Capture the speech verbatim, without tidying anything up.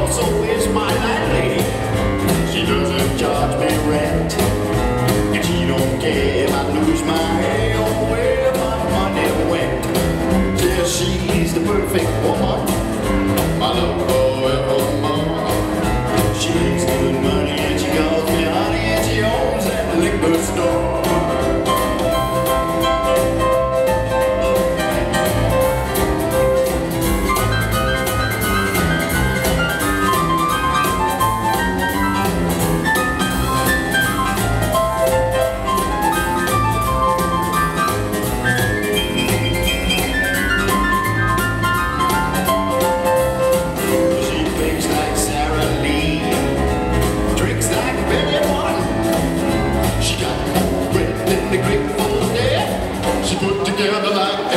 also is my landlady. She doesn't charge me rent, and she don't care if I lose my hair or where my money went. Yeah, she's the perfect woman, my love forevermore. She makes good money and she calls me honey, and she owns that liquor store. Together like